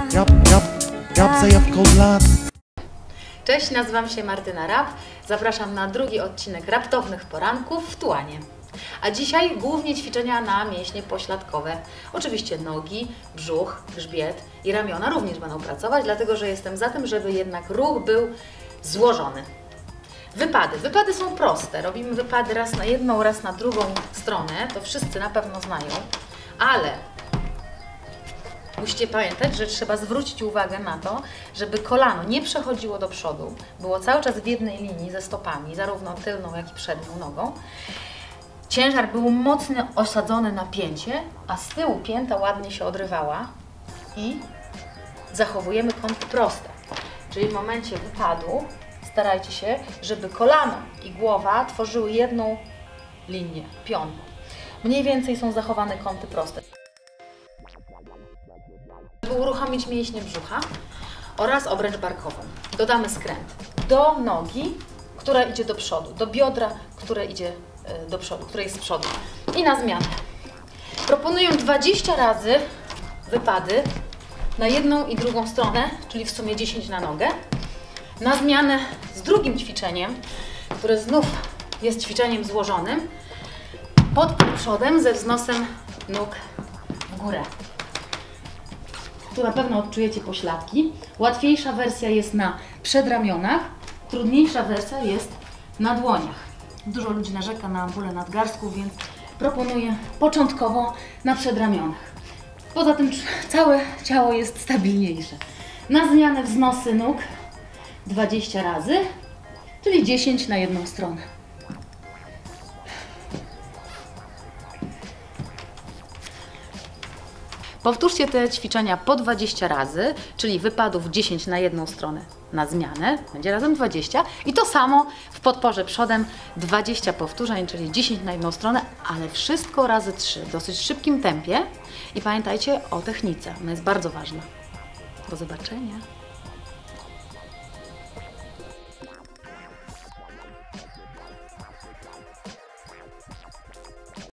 Cześć, nazywam się Martyna Rap. Zapraszam na drugi odcinek Raptownych Poranków w Tułanie. A dzisiaj głównie ćwiczenia na mięśnie pośladkowe. Oczywiście nogi, brzuch, grzbiet i ramiona również będą pracować, dlatego że jestem za tym, żeby jednak ruch był złożony. Wypady. Wypady są proste. Robimy wypady raz na jedną, raz na drugą stronę. To wszyscy na pewno znają, ale musicie pamiętać, że trzeba zwrócić uwagę na to, żeby kolano nie przechodziło do przodu, było cały czas w jednej linii ze stopami, zarówno tylną, jak i przednią nogą. Ciężar był mocno osadzony na pięcie, a z tyłu pięta ładnie się odrywała i zachowujemy kąty proste. Czyli w momencie wypadu starajcie się, żeby kolano i głowa tworzyły jedną linię, pion. Mniej więcej są zachowane kąty proste. Żeby uruchomić mięśnie brzucha oraz obręcz barkową, dodamy skręt do nogi, która idzie do przodu, do biodra, które idzie do przodu, które jest z przodu. I na zmianę. Proponuję 20 razy wypady na jedną i drugą stronę, czyli w sumie 10 na nogę. Na zmianę z drugim ćwiczeniem, które znów jest ćwiczeniem złożonym, pod przodem ze wznosem nóg w górę. Tu na pewno odczujecie pośladki. Łatwiejsza wersja jest na przedramionach, trudniejsza wersja jest na dłoniach. Dużo ludzi narzeka na bóle nadgarstków, więc proponuję początkowo na przedramionach. Poza tym całe ciało jest stabilniejsze. Na zmianę wznosy nóg 20 razy, czyli 10 na jedną stronę. Powtórzcie te ćwiczenia po 20 razy, czyli wypadów 10 na jedną stronę na zmianę, będzie razem 20 i to samo w podporze przodem 20 powtórzeń, czyli 10 na jedną stronę, ale wszystko razy 3 w dosyć szybkim tempie i pamiętajcie o technice, ona jest bardzo ważna. Do zobaczenia.